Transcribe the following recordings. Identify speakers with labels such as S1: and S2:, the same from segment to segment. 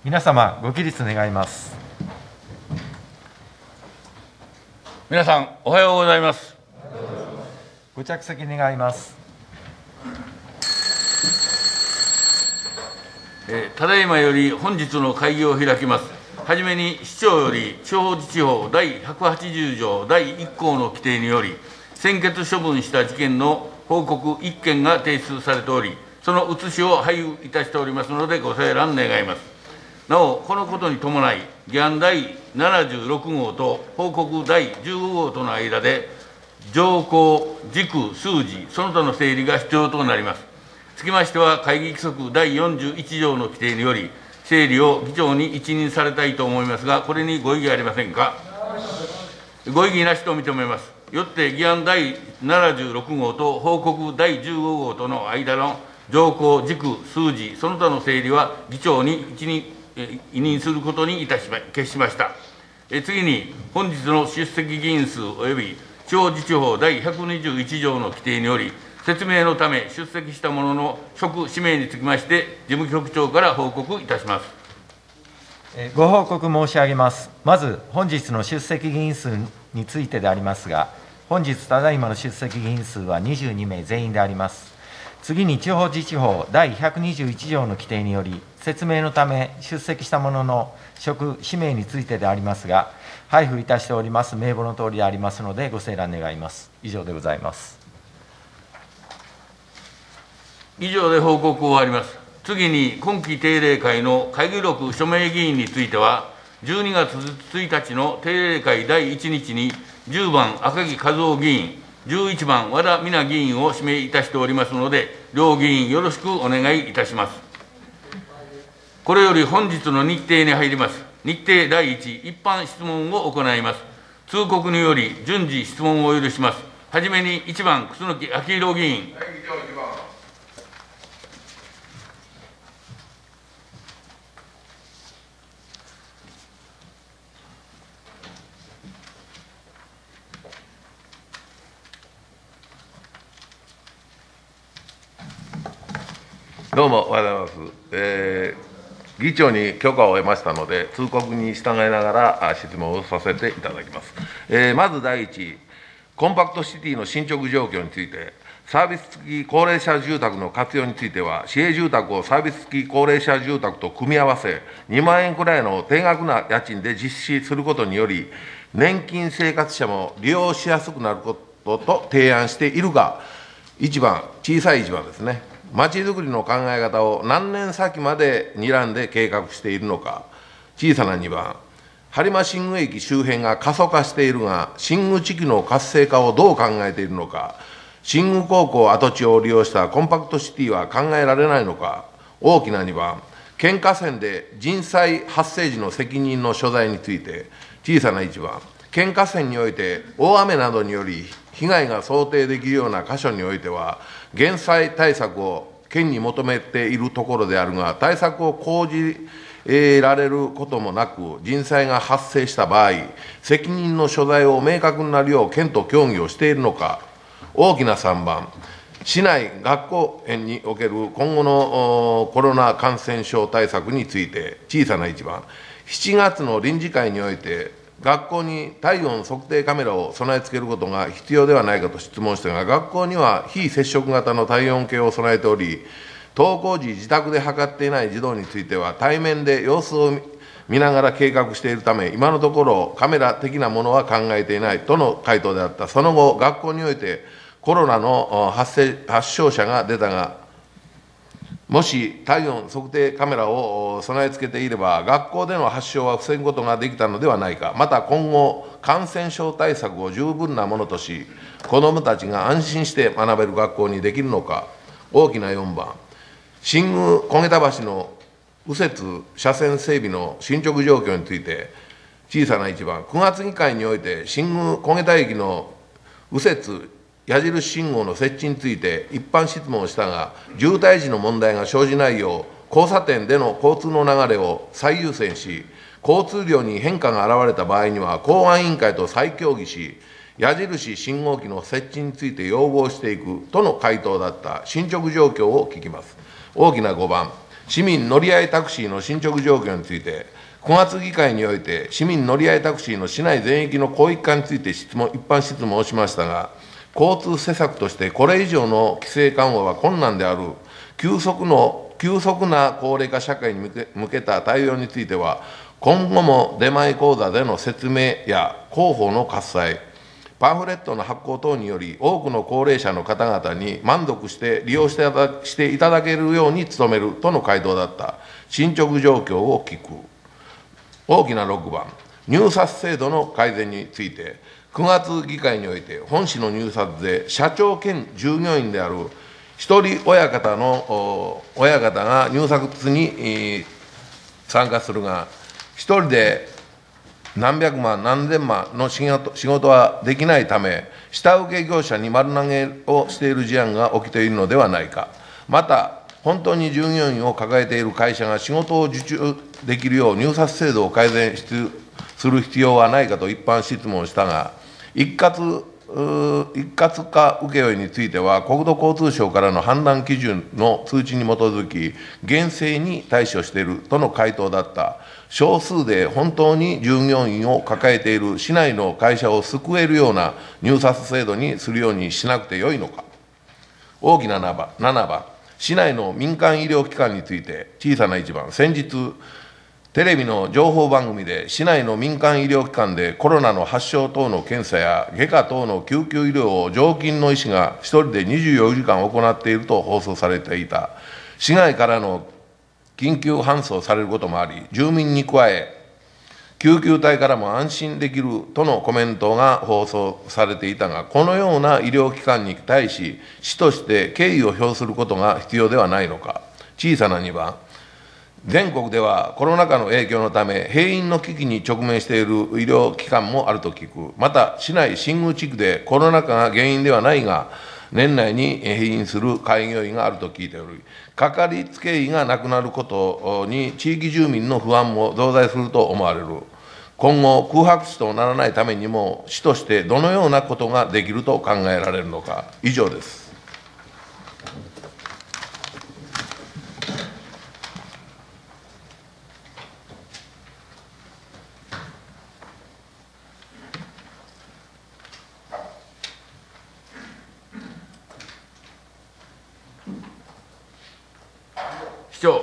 S1: 皆様、ご起立願います。
S2: 皆さん、おはようございます。
S1: ご着席願います。
S2: ただいまより本日の会議を開きます。はじめに市長より地方自治法第180条第1項の規定により、専決処分した事件の報告1件が提出されており、その写しを配布いたしておりますので、ご清覧願います。なお、このことに伴い、議案第76号と報告第15号との間で、条項、軸、数字、その他の整理が必要となります。つきましては、会議規則第41条の規定により、整理を議長に一任されたいと思いますが、これにご異議ありませんか。ご異議なしと認めます。よって議案第76号と報告第15号との間の条項、軸、数字、その他の整理は議長に委任することに決しました。次に、本日の出席議員数及び地方自治法第121条の規定により、説明のため出席した者の職、氏名につきまして、事務局長から報告いたします。
S1: ご報告申し上げます。まず、本日の出席議員数についてでありますが、本日ただいまの出席議員数は22名全員であります。次に、地方自治法第121条の規定により、説明のため出席した者の職、氏名についてでありますが、配布いたしております名簿のとおりでありますので、ご清覧願います。以上でございます。
S2: 以上で報告を終わります。次に、今期定例会の会議録署名議員については、12月1日の定例会第1日に、10番赤木和夫議員、11番和田美奈議員を指名いたしておりますので、両議員よろしくお願いいたします。これより本日の日程に入ります。日程第1、一般質問を行います。通告により順次質問を許します。はじめに1番、楠木昭弘議員。
S3: どうもおはようございます。議長に許可を得ましたので、通告に従いながら質問をさせていただきます。まず第一、コンパクトシティの進捗状況について、サービス付き高齢者住宅の活用については、市営住宅をサービス付き高齢者住宅と組み合わせ、2万円くらいの低額な家賃で実施することにより、年金生活者も利用しやすくなることと提案しているが、1番、小さい1番ですね。まちづくりの考え方を何年先まで睨んで計画しているのか、小さな2番、播磨新宮駅周辺が過疎化しているが、新宮地区の活性化をどう考えているのか、新宮高校跡地を利用したコンパクトシティは考えられないのか、大きな2番、県河川で人災発生時の責任の所在について、小さな1番、県河川において大雨などにより被害が想定できるような箇所においては、減災対策を県に求めているところであるが、対策を講じられることもなく、人災が発生した場合、責任の所在を明確になるよう県と協議をしているのか、大きな3番、市内学校園における今後のコロナ感染症対策について、小さな1番、7月の臨時会において、学校に体温測定カメラを備え付けることが必要ではないかと質問したが、学校には非接触型の体温計を備えており、登校時、自宅で測っていない児童については、対面で様子を見ながら計画しているため、今のところ、カメラ的なものは考えていないとの回答であった。その後、学校においてコロナの発症者が出たが、もし体温測定カメラを備え付けていれば、学校での発症は防ぐことができたのではないか、また今後、感染症対策を十分なものとし、子どもたちが安心して学べる学校にできるのか、大きな4番、新宮小下駄橋の右折車線整備の進捗状況について、小さな1番、9月議会において、新宮小下駄駅の右折矢印信号の設置について一般質問をしたが、渋滞時の問題が生じないよう、交差点での交通の流れを最優先し、交通量に変化が現れた場合には、公安委員会と再協議し、矢印信号機の設置について要望していくとの回答だった。進捗状況を聞きます。大きな5番、 市民乗り合いタクシーの進捗状況について、9月議会において、市民乗り合いタクシーの市内全域の広域化について一般質問をしましたが、交通施策としてこれ以上の規制緩和は困難である、急速な高齢化社会に向けた対応については、今後も出前講座での説明や広報の喝采、パンフレットの発行等により、多くの高齢者の方々に満足して利用していただけるように努めるとの回答だった。進捗状況を聞く。大きな6番、入札制度の改善について、9月議会において、本市の入札で、社長兼従業員である一人親方が入札に参加するが、一人で何百万、何千万の仕事はできないため、下請け業者に丸投げをしている事案が起きているのではないか。また、本当に従業員を抱えている会社が仕事を受注できるよう入札制度を改善する必要はないかと一般質問したが、一括化請負については、国土交通省からの判断基準の通知に基づき、厳正に対処しているとの回答だった。少数で本当に従業員を抱えている市内の会社を救えるような入札制度にするようにしなくてよいのか。大きな7番、市内の民間医療機関について、小さな1番、先日、テレビの情報番組で、市内の民間医療機関でコロナの発症等の検査や外科等の救急医療を常勤の医師が1人で24時間行っていると放送されていた。市外からの緊急搬送されることもあり、住民に加え、救急隊からも安心できるとのコメントが放送されていたが、このような医療機関に対し、市として敬意を表することが必要ではないのか。小さな2番、全国ではコロナ禍の影響のため、閉院の危機に直面している医療機関もあると聞く。また、市内新宮地区でコロナ禍が原因ではないが、年内に閉院する開業医があると聞いており、かかりつけ医がなくなることに、地域住民の不安も増大すると思われる。今後、空白地とならないためにも、市としてどのようなことができると考えられるのか。以上です。
S2: 市長。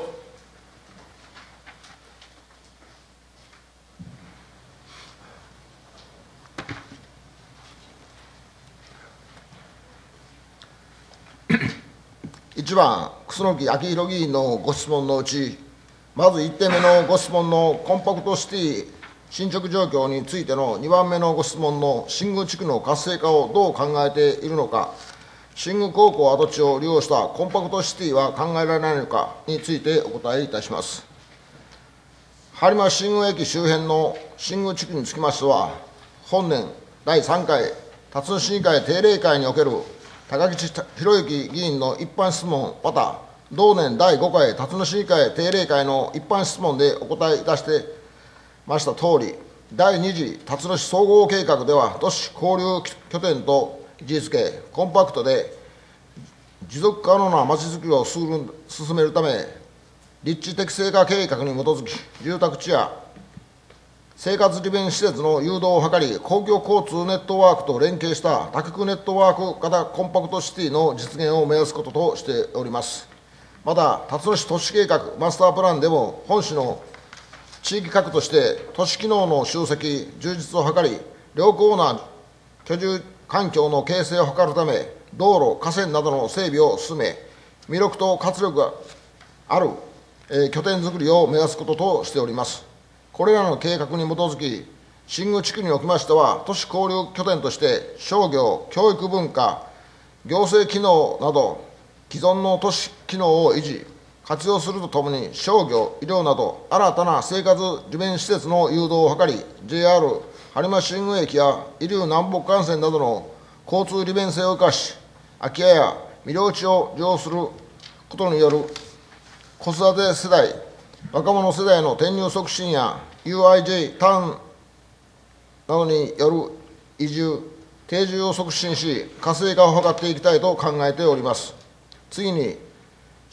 S4: 1番、楠木昭弘議員のご質問のうち、まず1点目のご質問のコンパクトシティ進捗状況についての2番目のご質問の新宮地区の活性化をどう考えているのか、新宮高校跡地を利用したコンパクトシティは考えられないのかについてお答えいたします。播磨新宮駅周辺の新宮地区につきましては、本年第3回辰野市議会定例会における高木博之議員の一般質問、また同年第5回辰野市議会定例会の一般質問でお答えいたしてましたとおり、第2次辰野市総合計画では、都市交流拠点と位置づけ、コンパクトで持続可能なまちづくりを進めるため、立地適正化計画に基づき、住宅地や生活利便施設の誘導を図り、公共交通ネットワークと連携した多極ネットワーク型コンパクトシティの実現を目指すこととしております。また、辰野市都市計画マスタープランでも、本市の地域核として都市機能の集積、充実を図り、良好な居住環境の形成を図るため、道路、河川などの整備を進め、魅力と活力がある、拠点づくりを目指すこととしております。これらの計画に基づき、新宮地区におきましては、都市交流拠点として、商業、教育文化、行政機能など、既存の都市機能を維持、活用するとともに、商業、医療など、新たな生活利便施設の誘導を図り、JR 播磨新宮駅や遺留南北幹線などの交通利便性を生かし、空き家や未了地を利用することによる子育て世代、若者世代の転入促進や UIJ ターンなどによる移住、定住を促進し、活性化を図っていきたいと考えております。次に、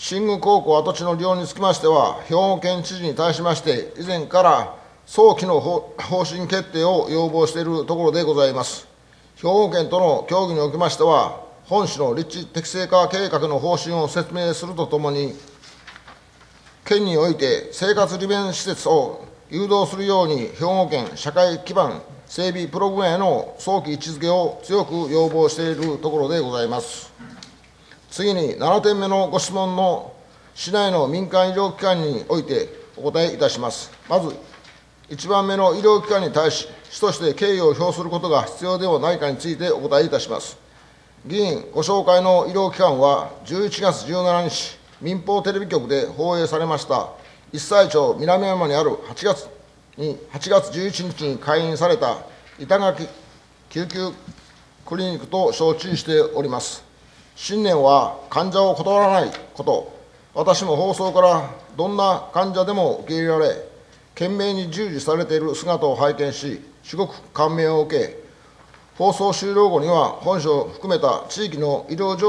S4: 新宮高校跡地の利用につきましては、兵庫県知事に対しまして、以前から早期の方針決定を要望しているところでございます。兵庫県との協議におきましては、本市の立地適正化計画の方針を説明するとともに、県において生活利便施設を誘導するように、兵庫県社会基盤整備プログラムへの早期位置づけを強く要望しているところでございます。次に7点目のご質問の市内の民間医療機関においてお答えいたします。まず、1番目の医療機関に対し、市として敬意を表することが必要ではないかについてお答えいたします。議員ご紹介の医療機関は、11月17日、民放テレビ局で放映されました、一斉町南山にある8月11日に開院された板垣救急クリニックと承知しております。信念は患者を断らないこと、私も放送からどんな患者でも受け入れられ、懸命に従事されている姿を拝見し、至極感銘を受け、放送終了後には、本市を含めた地域の医療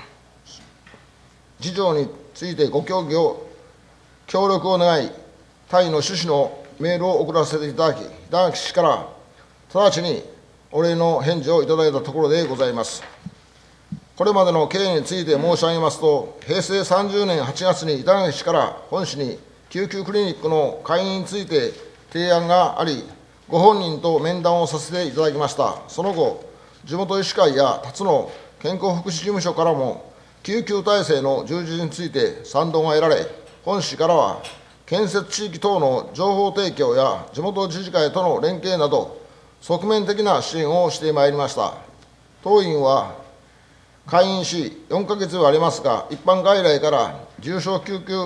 S4: 事情についてご協議を、協力を願い、他意の趣旨のメールを送らせていただき、板垣氏から直ちにお礼の返事をいただいたところでございます。これまでの経緯について申し上げますと、平成30年8月に板垣氏から本市に救急クリニックの開院について提案があり、ご本人と面談をさせていただきました。その後、地元医師会や辰野健康福祉事務所からも、救急体制の充実について賛同が得られ、本市からは、建設地域等の情報提供や地元自治会との連携など、側面的な支援をしてまいりました。当院は開院し4ヶ月はありますが、一般外来から重症救急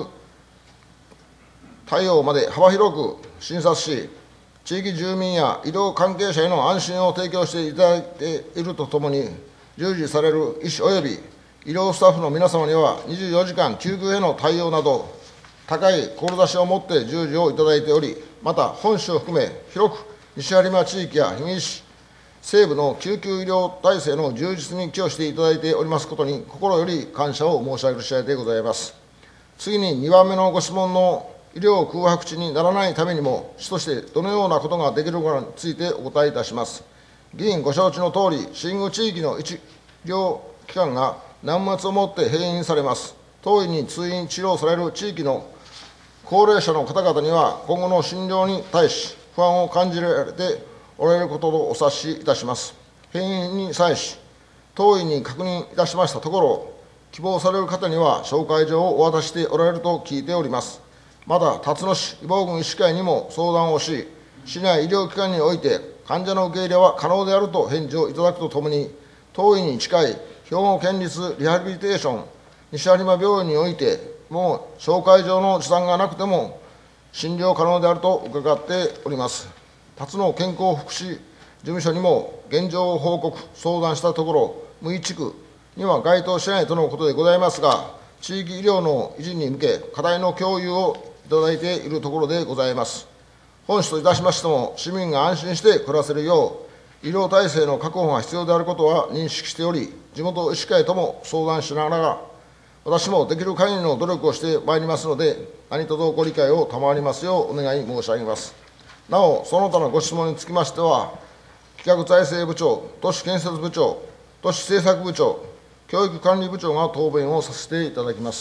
S4: 対応まで幅広く診察し、地域住民や医療関係者への安心を提供していただいているとともに、従事される医師及び医療スタッフの皆様には、24時間救急への対応など、高い志を持って従事をいただいており、また本市を含め、広く西播磨地域や氷見市西部の救急医療体制の充実に寄与していただいておりますことに、心より感謝を申し上げる次第でございます。次に2番目のご質問の医療空白地にならないためにも、市としてどのようなことができるかについてお答えいたします。議員ご承知のとおり、新宮地域の医療機関が年末をもって閉院されます。当院に通院治療される地域の高齢者の方々には、今後の診療に対し、不安を感じられておられることをお察しいたします。閉院に際し、当院に確認いたしましたところ、希望される方には紹介状をお渡ししておられると聞いております。また、辰野市医房郡医師会にも相談をし、市内医療機関において患者の受け入れは可能であると返事をいただくとともに、当院に近い兵庫県立リハビリテーション西播磨病院において、もう紹介状の持参がなくても診療可能であると伺っております。辰野健康福祉事務所にも現状を報告、相談したところ、無医地区には該当しないとのことでございますが、地域医療の維持に向け、課題の共有をいただいているところでございます。本市といたしましても、市民が安心して暮らせるよう、医療体制の確保が必要であることは認識しており、地元医師会とも相談しながら、私もできる限りの努力をしてまいりますので、何卒ご理解を賜りますようお願い申し上げます。なお、その他のご質問につきましては、企画財政部長、都市建設部長、都市政策部長、教育管理部長が答弁をさせていただきます。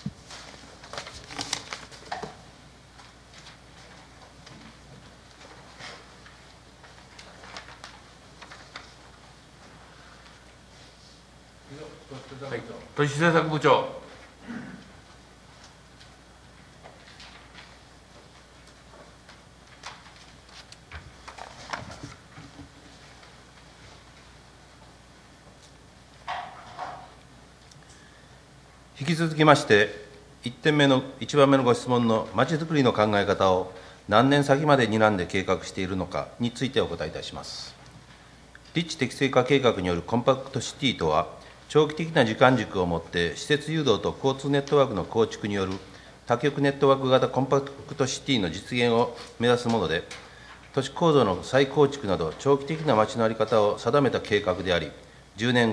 S2: はい、都市政策部長。
S5: 引き続きまして、1番目のご質問のまちづくりの考え方を何年先まで睨んで計画しているのかについてお答えいたします。立地適正化計画によるコンパクトシティとは、長期的な時間軸をもって施設誘導と交通ネットワークの構築による多極ネットワーク型コンパクトシティの実現を目指すもので、都市構造の再構築など長期的な街の在り方を定めた計画であり、10年後、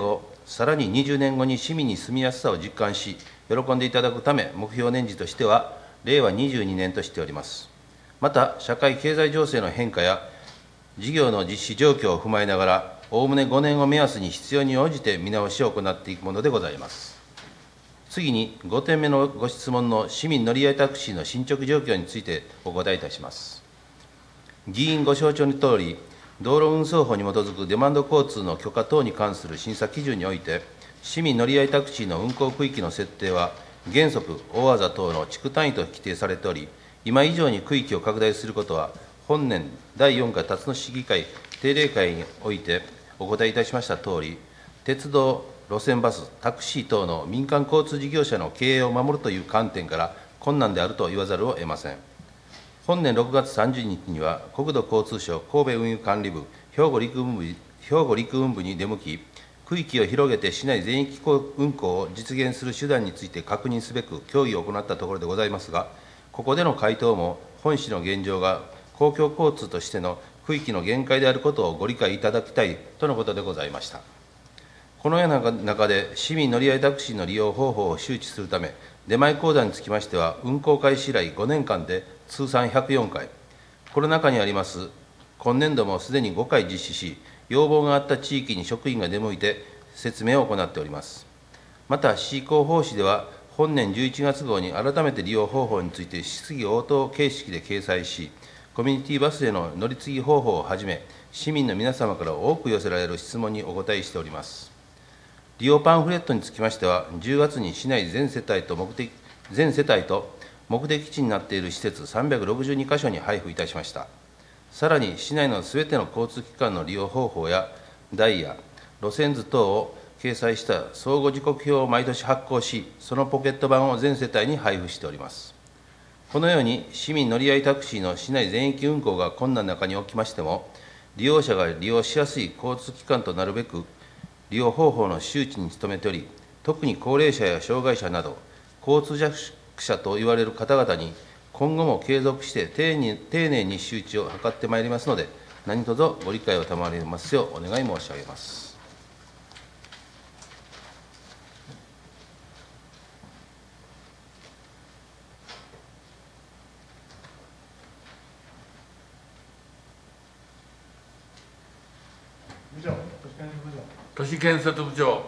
S5: さらに20年後に市民に住みやすさを実感し、喜んでいただくため、目標年次としては、令和22年としております。また、社会経済情勢の変化や、事業の実施状況を踏まえながら、おおむね5年を目安に必要に応じて見直しを行っていくものでございます。次に、5点目のご質問の市民乗り合いタクシーの進捗状況についてお答えいたします。議員ご承知のとおり、道路運送法に基づくデマンド交通の許可等に関する審査基準において、市民乗り合いタクシーの運行区域の設定は、原則、大技等の地区単位と規定されており、今以上に区域を拡大することは、本年第4回辰野市議会定例会においてお答えいたしましたとおり、鉄道、路線バス、タクシー等の民間交通事業者の経営を守るという観点から困難であると言わざるを得ません。本年6月30日には、国土交通省神戸運輸管理部兵庫陸運部に出向き、区域を広げて市内全域運行を実現する手段について確認すべく協議を行ったところでございますが、ここでの回答も、本市の現状が公共交通としての区域の限界であることをご理解いただきたいとのことでございました。このような中で、市民乗り合いタクシーの利用方法を周知するため、出前講座につきましては、運行開始以来5年間で通算104回、この中にあります、今年度もすでに5回実施し、要望があった地域に職員が出向いて説明を行っております。また、市広報誌では、本年11月号に改めて利用方法について質疑応答形式で掲載し、コミュニティバスでの乗り継ぎ方法をはじめ、市民の皆様から多く寄せられる質問にお答えしております。利用パンフレットにつきましては、10月に市内全世帯と目的地になっている施設362か所に配布いたしました。さらに、市内のすべての交通機関の利用方法やダイヤ、路線図等を掲載した相互時刻表を毎年発行し、そのポケット版を全世帯に配布しております。このように、市民乗り合いタクシーの市内全域運行が困難な中におきましても、利用者が利用しやすい交通機関となるべく、利用方法の周知に努めており、特に高齢者や障害者など、交通弱者と言われる方々に、今後も継続して丁寧に周知を図ってまいりますので、何卒ご理解を賜りますようお願い申し上げます。
S2: 都市建設部長。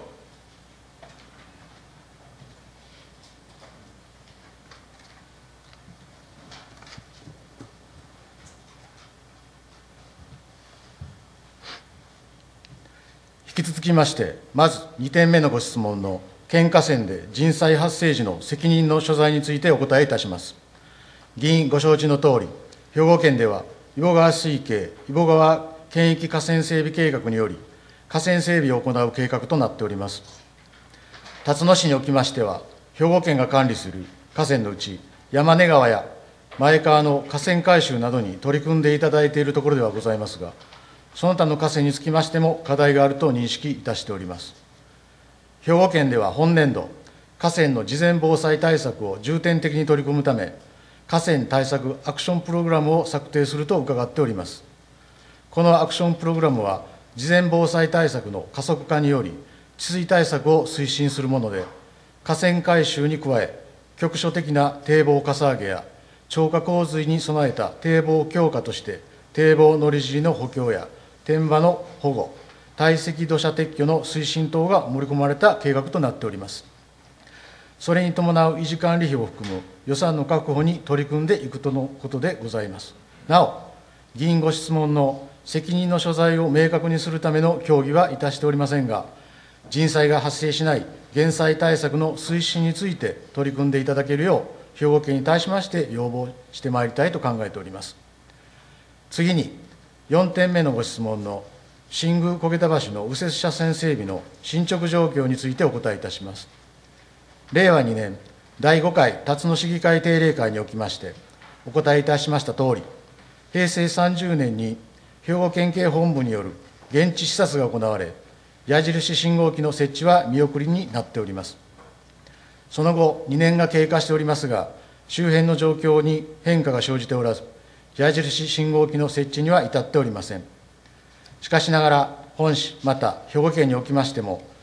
S6: 引き続きまして、まず2点目のご質問の県河川で人災発生時の責任の所在についてお答えいたします。議員ご承知のとおり、兵庫県では揖保川水系揖保川県域河川整備計画により、河川整備を行う計画となっております。辰野市におきましては、兵庫県が管理する河川のうち、山根川や前川の河川改修などに取り組んでいただいているところではございますが、その他の河川につきましても課題があると認識いたしております。兵庫県では本年度、河川の事前防災対策を重点的に取り組むため、河川対策アクションプログラムを策定すると伺っております。このアクションプログラムは、事前防災対策の加速化により、治水対策を推進するもので、河川改修に加え、局所的な堤防かさ上げや、超過洪水に備えた堤防強化として、堤防乗り尻の補強や、天場の保護、堆積土砂撤去の推進等が盛り込まれた計画となっております。それに伴う維持管理費を含む予算の確保に取り組んでいくとのことでございます。なお、議員ご質問の責任の所在を明確にするための協議はいたしておりませんが、人災が発生しない減災対策の推進について取り組んでいただけるよう、兵庫県に対しまして要望してまいりたいと考えております。次に、4点目のご質問の新宮小桁橋の右折車線整備の進捗状況についてお答えいたします。令和2年第5回辰野市議会定例会におきまして、お答えいたしましたとおり、平成30年に兵庫県警本部による現地視察が行われ、矢印信号機の設置は見送りになっております。その後、2年が経過しておりますが、周辺の状況に変化が生じておらず、矢印信号機の設置には至っておりません。しかしながら、本市、また兵庫県におきましても、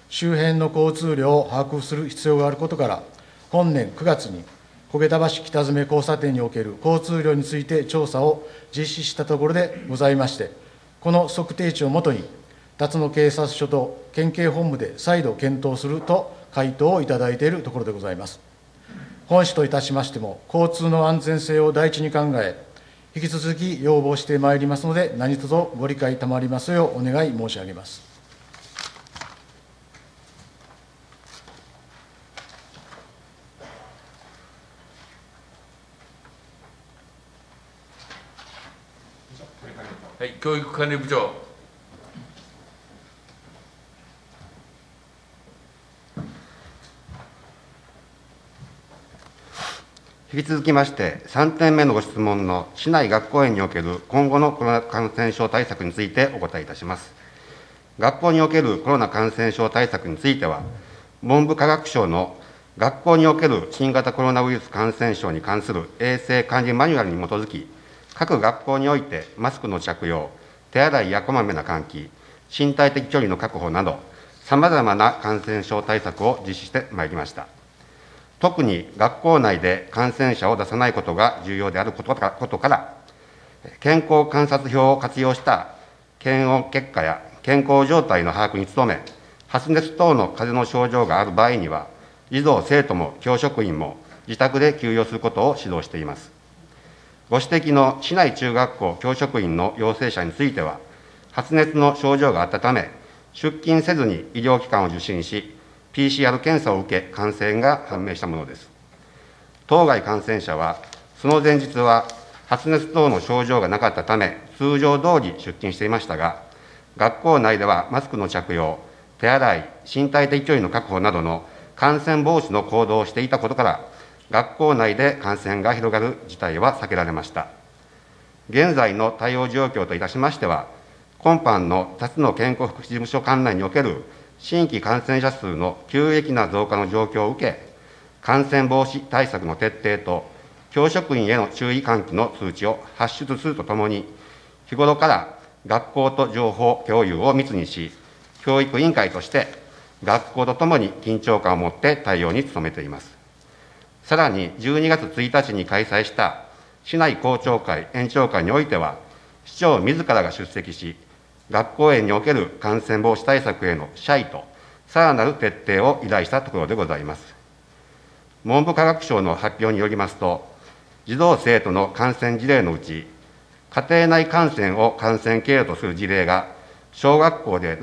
S6: 周辺の交通量を把握する必要があることから、本年9月に焦げ田橋北詰交差点における交通量について調査を実施したところでございまして、この測定値をもとに、辰野警察署と県警本部で再度検討すると回答をいただいているところでございます。本市といたしましても、交通の安全性を第一に考え、引き続き要望してまいりますので、何卒ご理解賜りますようお願い申し上げます。
S2: はい、教育管理部長。
S7: 引き続きまして、3点目のご質問の市内学校園における今後のコロナ感染症対策についてお答えいたします。学校におけるコロナ感染症対策については、文部科学省の学校における新型コロナウイルス感染症に関する衛生管理マニュアルに基づき、各学校においてマスクの着用、手洗いやこまめな換気、身体的距離の確保など、さまざまな感染症対策を実施してまいりました。特に学校内で感染者を出さないことが重要であることから、健康観察表を活用した検温結果や健康状態の把握に努め、発熱等の風邪の症状がある場合には、児童・生徒も教職員も自宅で休養することを指導しています。ご指摘の市内中学校教職員の陽性者については、発熱の症状があったため、出勤せずに医療機関を受診し、PCR 検査を受け、感染が判明したものです。当該感染者は、その前日は発熱等の症状がなかったため、通常通り出勤していましたが、学校内ではマスクの着用、手洗い、身体的距離の確保などの感染防止の行動をしていたことから、学校内で感染が広がる事態は避けられました。現在の対応状況といたしましては、今般の辰野健康福祉事務所管内における新規感染者数の急激な増加の状況を受け、感染防止対策の徹底と、教職員への注意喚起の通知を発出するとともに、日頃から学校と情報共有を密にし、教育委員会として学校とともに緊張感を持って対応に努めています。さらに12月1日に開催した市内校長会、園長会においては、市長自らが出席し、学校園における感染防止対策への謝意と、さらなる徹底を依頼したところでございます。文部科学省の発表によりますと、児童・生徒の感染事例のうち、家庭内感染を感染経路とする事例が、小学校で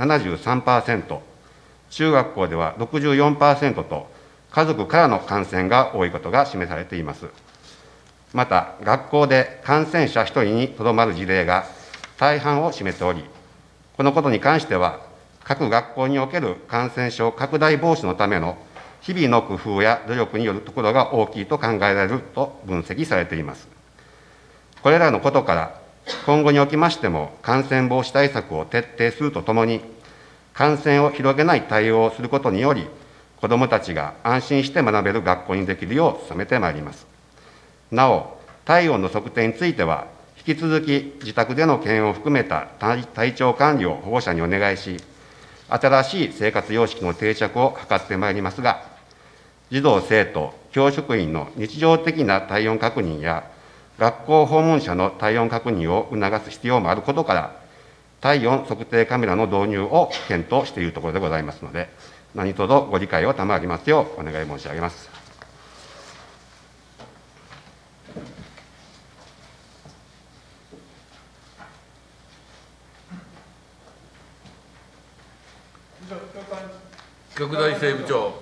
S7: 73%、中学校では 64% と、家族からの感染が多いことが示されています。また、学校で感染者1人にとどまる事例が大半を占めており、このことに関しては、各学校における感染症拡大防止のための日々の工夫や努力によるところが大きいと考えられると分析されています。これらのことから、今後におきましても、感染防止対策を徹底するとともに、感染を広げない対応をすることにより、子どもたちが安心して学べる学校にできるよう努めてまいります。なお、体温の測定については、引き続き自宅での検温を含めた体調管理を保護者にお願いし、新しい生活様式の定着を図ってまいりますが、児童・生徒、教職員の日常的な体温確認や、学校訪問者の体温確認を促す必要もあることから、体温測定カメラの導入を検討しているところでございますので、何卒ご理解を賜りますようお願い申し上げます。
S2: 企画大政部長。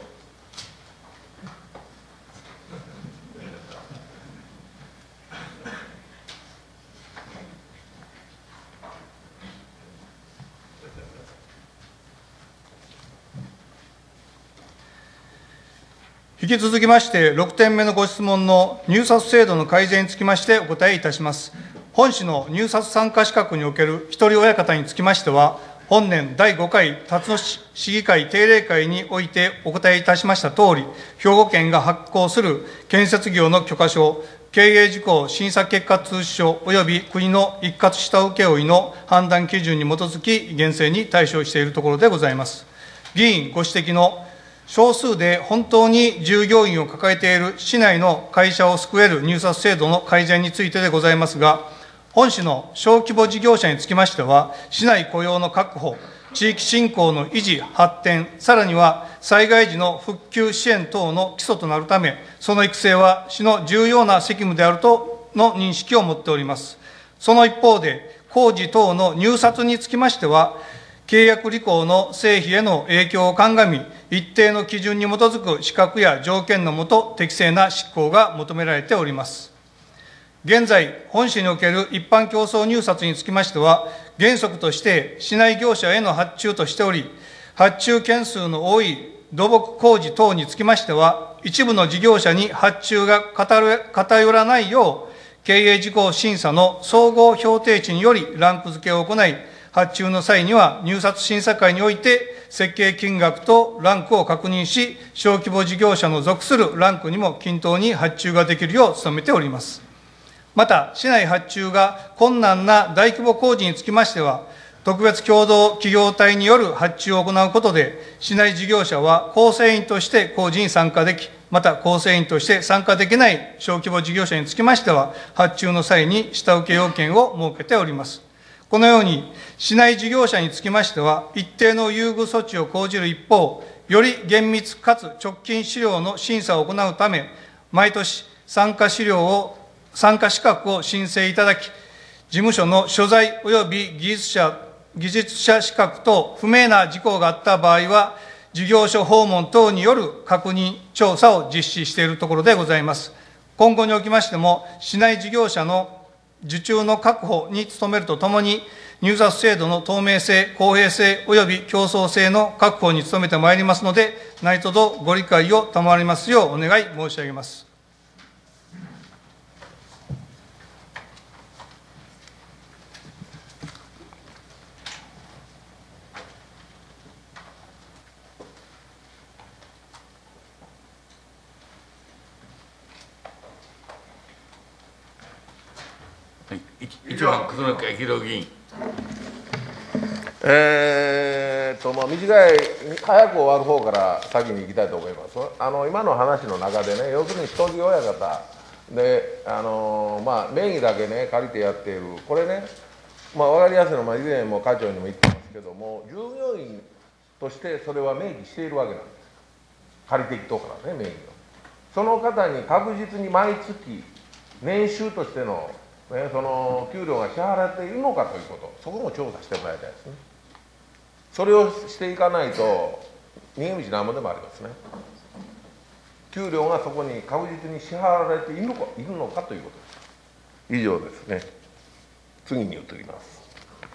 S8: 引き続きまして、6点目のご質問の入札制度の改善につきましてお答えいたします。本市の入札参加資格における一人親方につきましては、本年第5回辰野市市議会定例会においてお答えいたしましたとおり、兵庫県が発行する建設業の許可証、経営事項審査結果通知書及び国の一括下請負の判断基準に基づき、厳正に対処しているところでございます。 議員ご指摘の少数で本当に従業員を抱えている市内の会社を救える入札制度の改善についてでございますが、本市の小規模事業者につきましては、市内雇用の確保、地域振興の維持、発展、さらには災害時の復旧支援等の基礎となるため、その育成は市の重要な責務であるとの認識を持っております。その一方で、工事等の入札につきましては、契約履行の成否への影響を鑑み、一定の基準に基づく資格や条件のもと、適正な執行が求められております。現在、本市における一般競争入札につきましては、原則として市内業者への発注としており、発注件数の多い土木工事等につきましては、一部の事業者に発注が偏らないよう、経営事項審査の総合評定値によりランク付けを行い、発注の際には入札審査会において設計金額とランクを確認し、小規模事業者の属するランクにも均等に発注ができるよう努めております。また、市内発注が困難な大規模工事につきましては、特別共同企業体による発注を行うことで、市内事業者は構成員として工事に参加でき、また構成員として参加できない小規模事業者につきましては、発注の際に下請け要件を設けております。このように、市内事業者につきましては、一定の優遇措置を講じる一方、より厳密かつ直近資料の審査を行うため、毎年参加資格を申請いただき、事務所の所在及び技術者資格等不明な事項があった場合は、事業所訪問等による確認調査を実施しているところでございます。今後におきましても、市内事業者の受注の確保に努めるとともに、入札制度の透明性、公平性及び競争性の確保に努めてまいりますので、何卒ご理解を賜りますようお願い申し上げます。
S2: 1番、楠木明宏議員。
S3: 短い、早く終わる方から先に行きたいと思います。今の話の中でね、要するに一人親方で、名義だけね、借りてやっている、これね、分かりやすいのは、以前も課長にも言ってますけども、従業員としてそれは明記しているわけなんです。借りていくとからね、名義を。その方に確実に毎月、年収としてのその給料が支払われているのかということ、そこも調査してもらいたいですね。それをしていかないと、逃げ道なんぼでもありますね。給料がそこに確実に支払われているのかということです。以上ですね。次に移ります。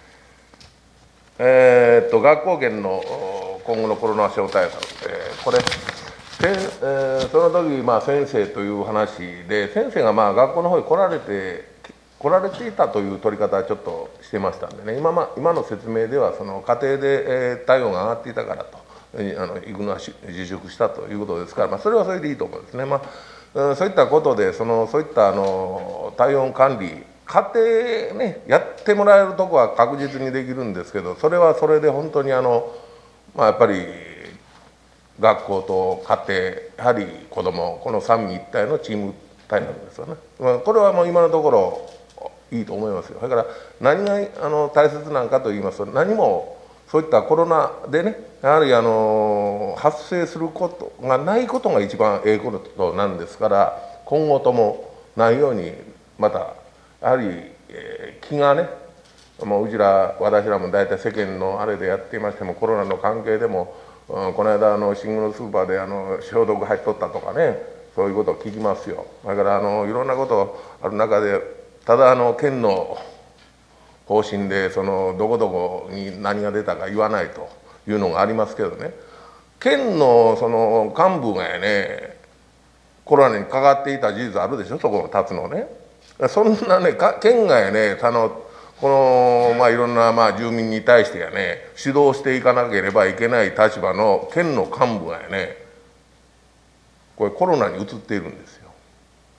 S3: 学校圏の今後のコロナ症対策、これ、その時、先生という話で、先生が学校の方に来られていたという取り方はちょっとしてましたんでね、今の説明では、その家庭で体温が上がっていたからと、行くのは自粛したということですから、それはそれでいいと思うんですね。そういったことで、そういった体温管理、家庭ね、やってもらえるところは確実にできるんですけど、それはそれで本当にやっぱり学校と家庭、やはり子ども、この三位一体のチーム体なんですよね。これはもう今のところいいと思いますよ。それから何が大切なのかといいますと、何もそういったコロナでね、やはり発生することがないことが一番ことなんですから、今後ともないように、またやはり、気がね、もう私らも大体世間のあれでやっていましても、コロナの関係でも、この間シングルスーパーで消毒入っとったとかね、そういうことを聞きますよ。だからいろんなことある中で、ただ県の方針でどこどこに何が出たか言わないというのがありますけどね、県の幹部がね、コロナにかかっていた事実あるでしょ、そこの立つのね。そんなね、県がね、このいろんな住民に対してやね、指導していかなければいけない立場の県の幹部がやね、これコロナに移っているんですよ。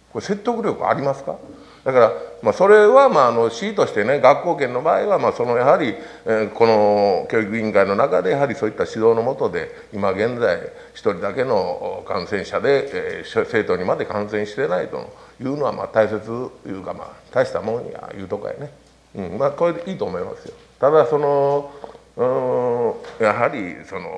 S3: これ説得力ありますか？だから、それは市としてね、学校圏の場合はそのやはり、この教育委員会の中でやはりそういった指導の下で今現在一人だけの感染者で、生徒にまで感染してないというのは大切というか、大したもんやいうとかやね、これでいいと思いますよ。ただやはり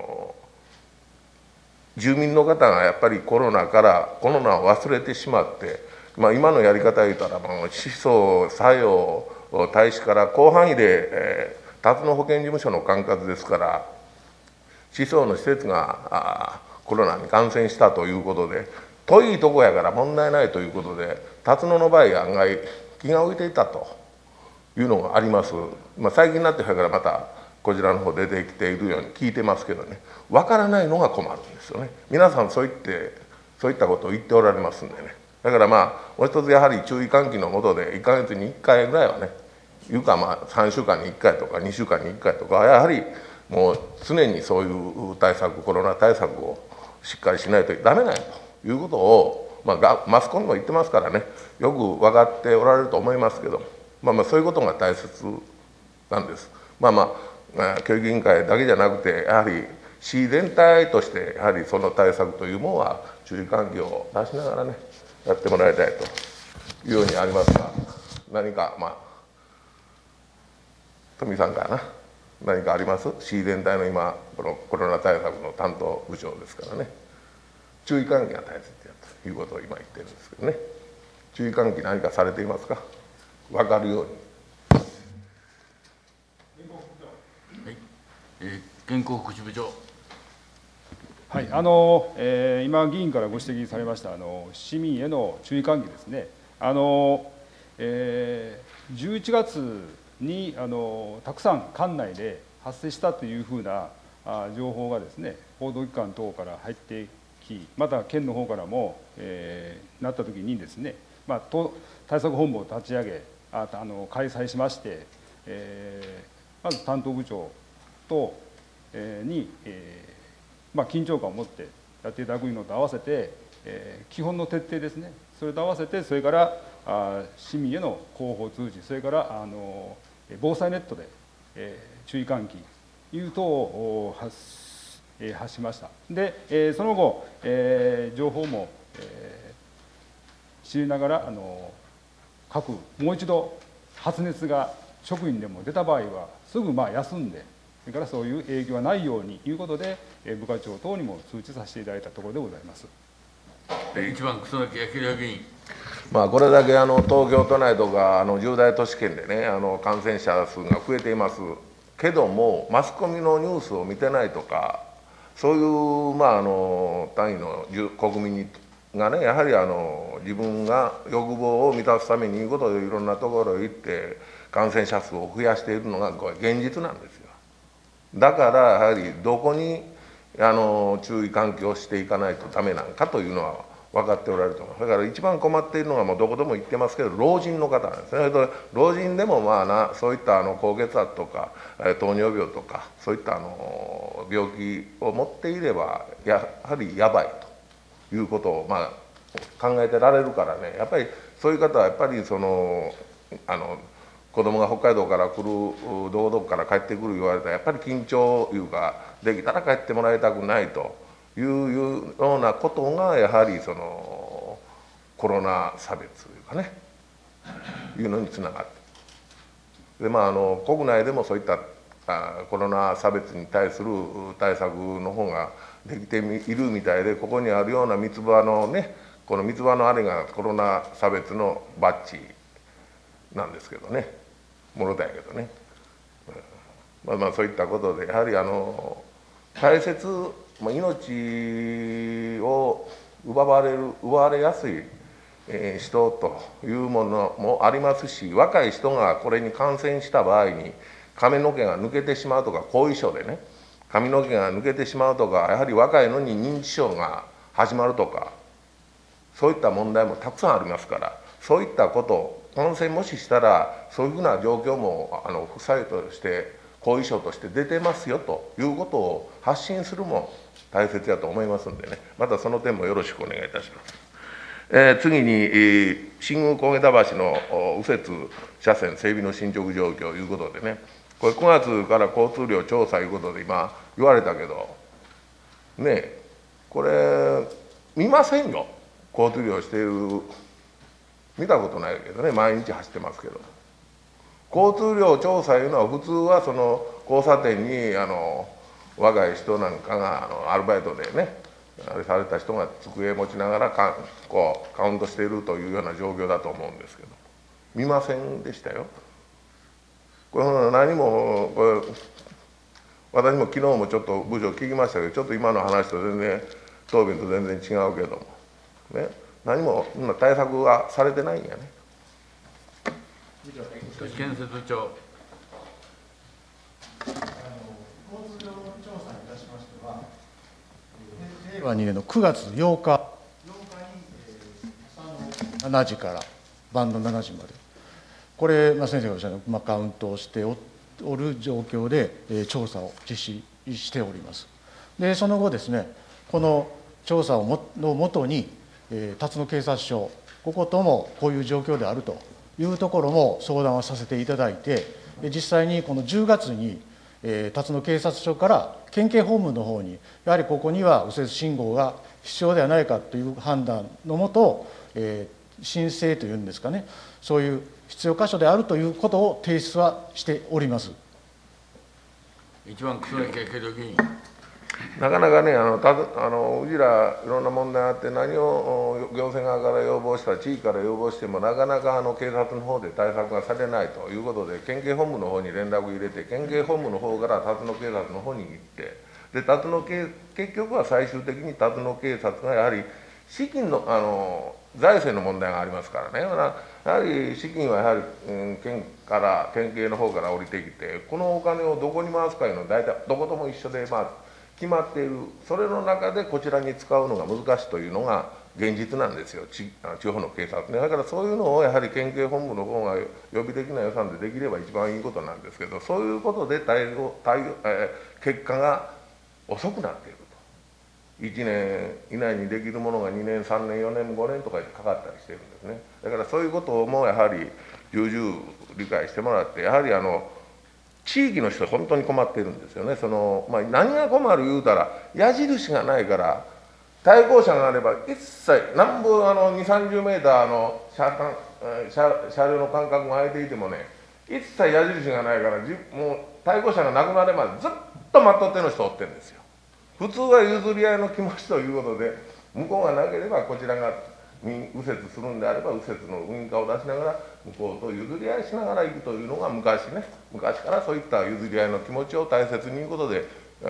S3: 住民の方がやっぱりコロナを忘れてしまって、今のやり方を言ったら思想作用大使から広範囲で、辰野保健事務所の管轄ですから思想の施設がコロナに感染したということで遠いとこやから問題ないということで辰野の場合案外気が浮いていたというのがあります。最近になってからまたこちらの方出てきているように聞いてますけどね、分からないのが困るんですよね。皆さんそういったことを言っておられますんでね。だからもう一つやはり注意喚起のもとで1ヶ月に1回ぐらいはね、いうか3週間に1回とか2週間に1回とかやはりもう常にそういう対策、コロナ対策をしっかりしないとダメなんやということを、マスコミも言ってますからね、よく分かっておられると思いますけど、そういうことが大切なんです。教育委員会だけじゃなくてやはり市全体としてやはりその対策というものは注意喚起を出しながらねやってもらいたいというようにありますが、何か富さんから何かあります？市全体の今このコロナ対策の担当部長ですからね、注意喚起が大切だということを今言ってるんですけどね、注意喚起何かされていますか？分かるように。
S2: 健康福祉部長。
S9: はい、今、議員からご指摘されました市民への注意喚起ですね、11月にたくさん管内で発生したというふうな情報がですね、報道機関等から入ってき、また県の方からも、なったときにですね、対策本部を立ち上げ、開催しまして、まず担当部長と、に、緊張感を持ってやっていただくのと合わせて、基本の徹底ですね、それと合わせて、それから市民への広報通知、それから防災ネットで、注意喚起いう等を発しました。で、その後、情報も、知りながらもう一度発熱が職員でも出た場合はすぐ休んで、それからそういう影響がないようにということで、部課長等にも通知させていただいたところでございます。
S2: 1番、楠木明議員。
S3: これだけ東京都内とか10大都市圏でね、感染者数が増えていますけども、マスコミのニュースを見てないとか、そういう単位の国民がね、やはり自分が欲望を満たすためにいうことでいろんなところへ行って感染者数を増やしているのがこれ現実なんですよ。だからやはりどこに注意喚起をしていかないとダメなのかというのは分かっておられると思います。だから一番困っているのがどこでも言ってますけど老人の方なんですね。老人でもそういった高血圧とか糖尿病とかそういった病気を持っていればやはりやばいということを考えてられるからね、やっぱりそういう方はやっぱり子供が北海道から来る、どこから帰ってくる言われたらやっぱり緊張いうか、できたら帰ってもらいたくないというようなことがやはりコロナ差別というかね、いうのにつながってで、国内でもそういったコロナ差別に対する対策の方ができているみたいで、ここにあるような三つ葉のね、この三つ葉のあれがコロナ差別のバッジなんですけどね、もろたんやけどね、そういったことでやはり大切、命を奪われやすい人というものもありますし、若い人がこれに感染した場合に髪の毛が抜けてしまうとか、後遺症でね髪の毛が抜けてしまうとか、やはり若いのに認知症が始まるとか、そういった問題もたくさんありますから、そういったこと感染もししたらそういうふうな状況も副作用として後遺症として出てますよということを発信するも大切だと思いますんでね、またその点もよろしくお願いいたします。 次に、新宮小枝橋の右折車線整備の進捗状況ということでね、これ、9月から交通量調査ということで、今、言われたけど、ね、これ、見ませんよ、交通量している、見たことないけどね、毎日走ってますけど、交通量調査いうのは、普通はその交差点に若い人なんかがアルバイトでね、あれされた人が机持ちながらカウントしているというような状況だと思うんですけど、見ませんでしたよ。これ何もこれ私も昨日もちょっと部長聞きましたけど、ちょっと今の話と全然答弁と全然違うけども、ね、何も対策はされてないんやね。
S2: 都市建設庁。
S6: 交通量調査にいたしましては、令和2年の9月8日に7時から晩の7時まで、これ、先生がおっしゃるカウントをしておる状況で、調査を実施しております。で、その後ですね、この調査のもとに、辰野警察署、ここともこういう状況であるというところも相談をさせていただいて、実際にこの10月に、辰野警察署から県警本部の方に、やはりここには右折信号が必要ではないかという判断のもと、申請というんですかね、そういう必要箇所であるということを提出はしております。
S2: 一番楠木慶度議員。
S3: なかなかね、うちらいろんな問題があって、何を行政側から要望した、地域から要望しても、なかなか警察の方で対策がされないということで、県警本部の方に連絡を入れて、県警本部の方から辰野警察の方に行って、で結局は最終的に辰野警察がやはり資金の財政の問題がありますからね、やはり資金はやはり、県警の方から降りてきて、このお金をどこに回すかいうのは、大体どことも一緒で、決まっている、それの中でこちらに使うのが難しいというのが現実なんですよ、地方の警察ね。だからそういうのをやはり県警本部の方が予備的な予算でできれば一番いいことなんですけど、そういうことで結果が遅くなっていると。1年以内にできるものが2年、3年、4年、5年とかでかかったりしてるんですね。だからそういうこともやはり重々理解してもらって、やはり地域の人は本当に困っているんですよね。何が困る言うたら、矢印がないから、対向車があれば一切、なんぼ2、30メーターの車両の間隔が空いていてもね、一切矢印がないから、もう対向車がなくなればずっと待っとっての人おってるんですよ。普通は譲り合いの気持ちということで、向こうがなければこちらが右折するんであれば、右折のウインカーを出しながら、向こうと譲り合いしながら行くというのが昔からそういった譲り合いの気持ちを大切に言うことで、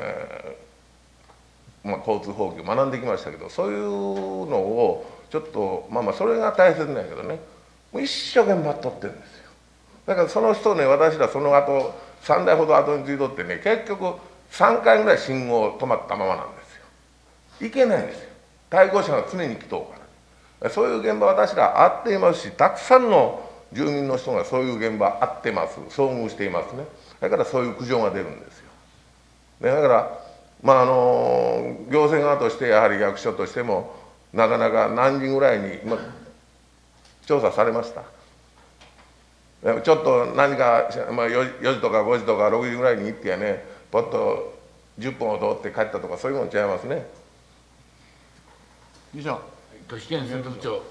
S3: 交通法規を学んできましたけど、そういうのをちょっとそれが大切なんやけどね、もう一生懸命待っとってるんですよ。だからその人ね、私らその後3台ほど後についとってね、結局3回ぐらい信号止まったままなんですよ。いけないんですよ、対向車が常に来とうから。そういう現場私ら会っていますし、たくさんの住民の人がそういう現場会ってます、遭遇していますね。だからそういう苦情が出るんですよ。だから行政側としてやはり役所としてもなかなか何時ぐらいに、調査されました。ちょっと何か、4時とか5時とか6時ぐらいに行ってやね、ポッと10分を通って帰ったとか、そういうもん違いますね。
S6: 以上。
S2: 都市建設部長。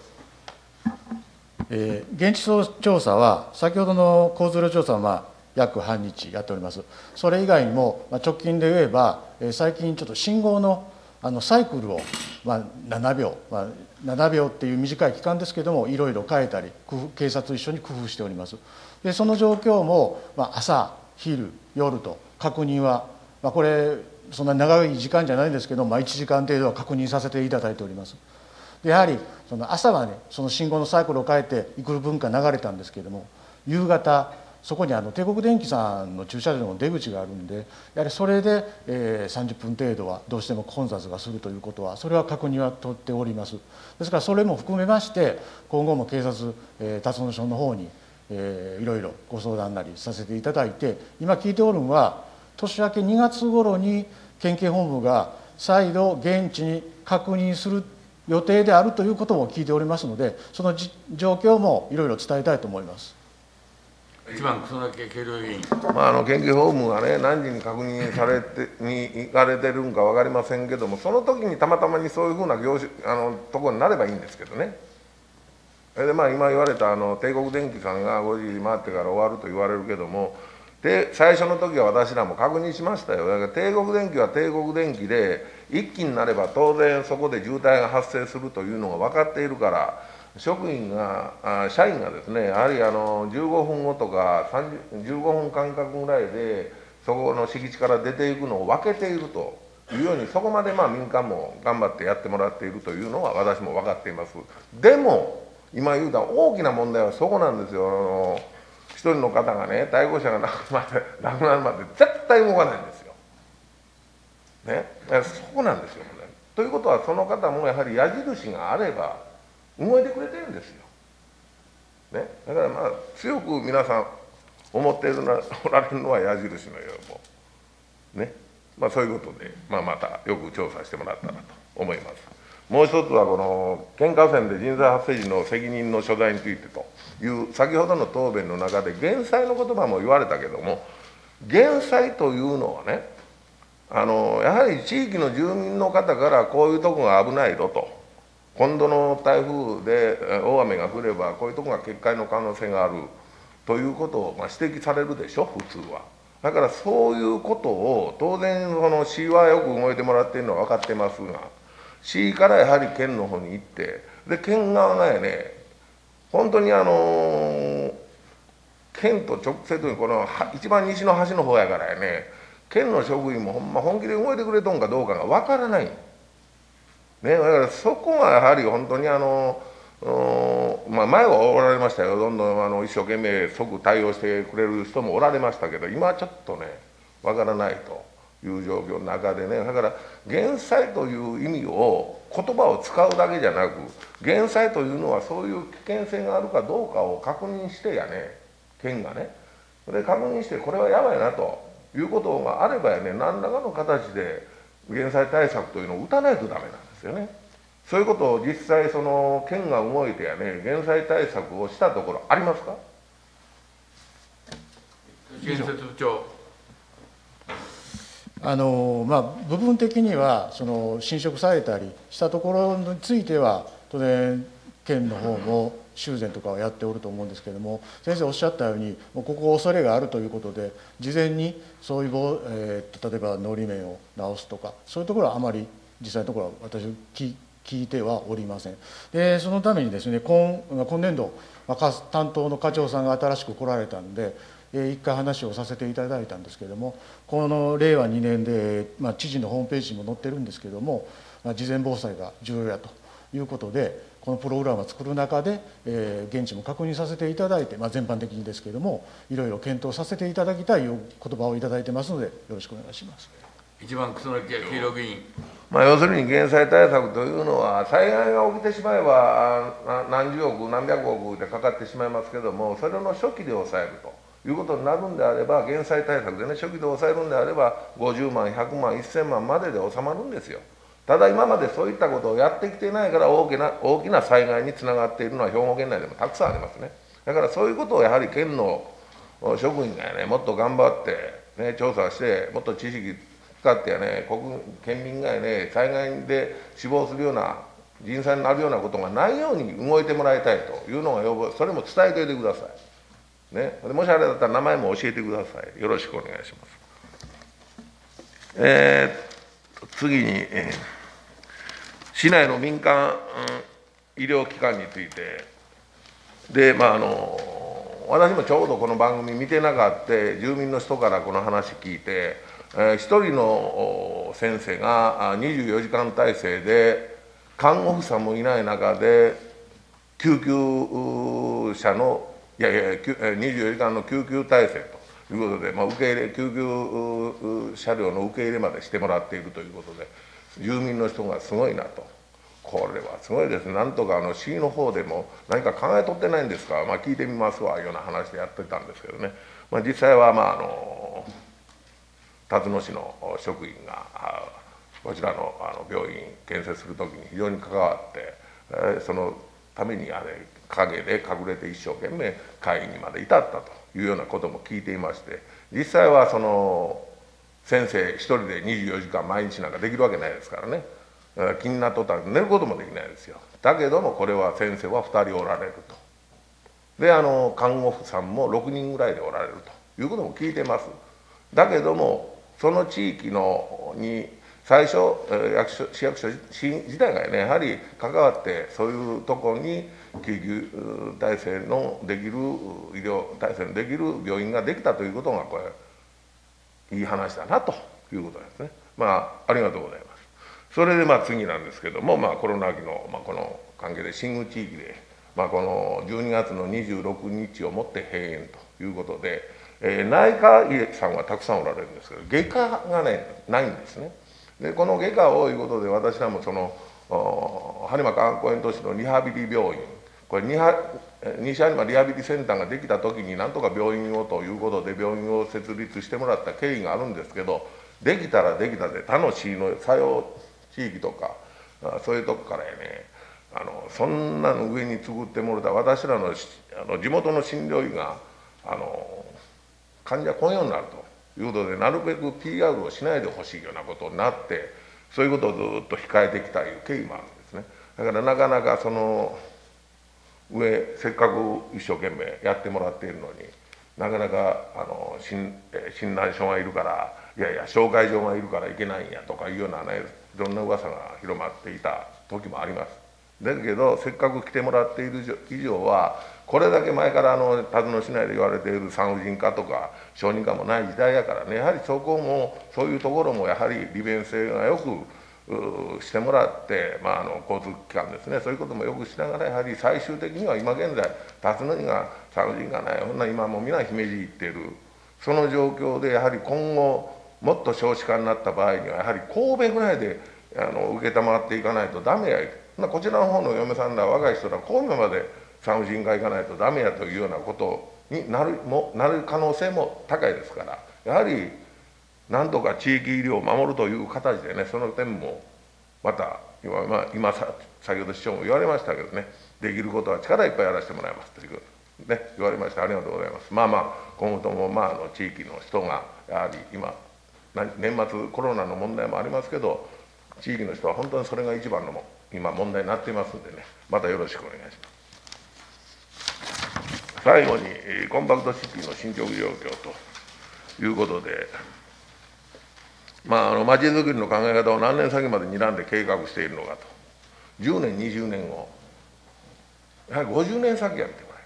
S6: 現地調査は、先ほどの交通量調査は約半日やっております。それ以外にも、直近で言えば、最近ちょっと信号のサイクルを7秒、7秒っていう短い期間ですけれども、いろいろ変えたり、警察と一緒に工夫しております。で、その状況も、朝、昼、夜と確認は、これ、そんな長い時間じゃないんですけど、1時間程度は確認させていただいております。でやはりその朝はね、その信号のサイクルを変えて幾分か流れたんですけれども、夕方そこに帝国電機さんの駐車場の出口があるんで、やはりそれで30分程度はどうしても混雑がするということは、それは確認は取っております。ですからそれも含めまして、今後も警察辰野署の方にいろいろご相談なりさせていただいて、今聞いておるのは、年明け2月頃に県警本部が再度現地に確認する予定であるということも聞いておりますので、その状況もいろいろ伝えたいと思います。
S2: 1番、楠木計量委員。
S3: 研究法務がね、何時に確認されてに行かれてるんか分かりませんけども、その時にたまたまにそういうふうなところになればいいんですけどね。で今言われた帝国電機さんが5時回ってから終わると言われるけども、で最初の時は私らも確認しましたよ。だから帝国電機は帝国電機で、一気になれば当然そこで渋滞が発生するというのが分かっているから、職員が社員がですね、やはり15分後とか15分間隔ぐらいでそこの敷地から出ていくのを分けているというように、そこまで民間も頑張ってやってもらっているというのは私も分かっています。でも今言うた大きな問題はそこなんですよ。一人の方がね、対向車が亡くなるまで絶対動かないんですよ。ね、そこなんですよ、ね。ということは、その方もやはり矢印があれば動いてくれてるんですよ。ね、だから強く皆さん思っておられるのは矢印のようも。ね、そういうことで、またよく調査してもらったらと思います。もう一つは、この県河川で人災発生時の責任の所在についてという先ほどの答弁の中で減災の言葉も言われたけども、減災というのはね、やはり地域の住民の方からこういうとこが危ないぞと、今度の台風で大雨が降ればこういうとこが決壊の可能性があるということを指摘されるでしょ、普通は。だからそういうことを当然市はよく動いてもらっているのは分かってますが、市からやはり県の方に行って、で県側がやね、本当に県と直接にこの一番西の端の方やからやね、県の職員もほんま本気で動いてくれとんかどうかが分からない。ね、だからそこがやはり本当に前はおられましたよ、どんどん一生懸命即対応してくれる人もおられましたけど、今はちょっとね、分からないという状況の中でね、だから減災という意味を、言葉を使うだけじゃなく、減災というのはそういう危険性があるかどうかを確認してやね、県がね、で確認して、これはやばいなということがあればやね、何らかの形で減災対策というのを打たないとダメなんですよね。そういうことを実際県が動いてやね、減災対策をしたところありますか？
S2: 建設部長。
S6: 部分的には侵食されたりしたところについては当然県の方も修繕とかはやっておると思うんですけれども、先生おっしゃったようにここ恐れがあるということで事前にそういう例えばのり面を直すとかそういうところはあまり実際のところは私聞いてはおりません。でそのためにですね、今年度担当の課長さんが新しく来られたんで一回話をさせていただいたんですけれども、この令和2年で、知事のホームページにも載ってるんですけれども、事前防災が重要やということで、このプログラムを作る中で、現地も確認させていただいて、全般的にですけれども、いろいろ検討させていただきたい言葉をいただいてますので、よろしくお願いします。
S2: 1番、楠木黄色議員。
S3: 要するに減災対策というのは、災害が起きてしまえば何十億、何百億でかかってしまいますけれども、それの初期で抑えると。いうことになるんであれば、減災対策でね、初期で抑えるんであれば、50万、100万、1000万までで収まるんですよ。ただ、今までそういったことをやってきていないから、大きな災害につながっているのは、兵庫県内でもたくさんありますね。だからそういうことをやはり県の職員がね、もっと頑張って、ね、調査して、もっと知識使ってやね、県民がね、災害で死亡するような、人災になるようなことがないように動いてもらいたいというのが要望、それも伝えておいてください。ね、もしあれだったら名前も教えてください。よろしくお願いします。次に、市内の民間医療機関についてで、私もちょうどこの番組見てなかった住民の人からこの話聞いて、一人の先生が24時間体制で看護婦さんもいない中で救急車の24時間の救急体制ということで、受け入れ救急車両の受け入れまでしてもらっているということで、住民の人がすごいなと、これはすごいですね、なんとか市の方でも何か考えとってないんですか、聞いてみますわいうような話でやってたんですけどね、実際は辰野市の職員がこちらの病院建設するときに非常に関わって、そのために陰で隠れて一生懸命会議にまで至ったというようなことも聞いていまして、実際はその先生一人で24時間毎日なんかできるわけないですからね、気になっとったら寝ることもできないですよ。だけどもこれは先生は2人おられると。で看護婦さんも6人ぐらいでおられるということも聞いてます。だけどもその地域に最初市役所自体がねやはり関わってそういうところに救急体制のできる医療体制のできる病院ができたということがこれいい話だなということですね。ありがとうございます。それで次なんですけども、コロナ期の、この関係で新宮地域で、この12月の26日をもって閉園ということで、内科医さんはたくさんおられるんですけど外科がねないんですね。でこの外科をいうことで私らもその播磨観光園都市のリハビリ病院、これ西播磨リハビリセンターができた時になんとか病院をということで病院を設立してもらった経緯があるんですけど、できたらできたで他の市の作用地域とかそういうとこからやねそんなの上に作ってもらった私らの地元の診療医が患者来んようになるということでなるべく PR をしないでほしいようなことになって、そういうことをずっと控えてきたいう経緯もあるんですね。だからなかなかその上せっかく一生懸命やってもらっているのになかなか診断書がいるからいやいや紹介状がいるからいけないんやとかいうようなねいろんな噂が広まっていた時もあります。だけどせっかく来てもらっている以上はこれだけ前から辰野市内で言われている産婦人科とか小児科もない時代やからね、やはりそこもそういうところもやはり利便性がよくしてもらって、交通機関ですね、そういうこともよくしながらやはり最終的には今現在辰野にが産婦人科ないほんな今もう皆姫路行っているその状況でやはり今後もっと少子化になった場合にはやはり神戸ぐらいで承っていかないとダメやこちらの方の嫁さんら若い人ら神戸まで産婦人科行かないとダメやというようなことになる可能性も高いですから、やはりなんとか地域医療を守るという形でね、その点もまた今先ほど市長も言われましたけどね、できることは力いっぱいやらせてもらいますというね言われました。ありがとうございます。今後とも地域の人がやはり今年末コロナの問題もありますけど、地域の人は本当にそれが一番の今問題になっていますんでね、またよろしくお願いします。最後にコンパクトシティの進捗状況ということで、まちづくりの考え方を何年先まで睨んで計画しているのかと、10年20年後やはり50年先や見ても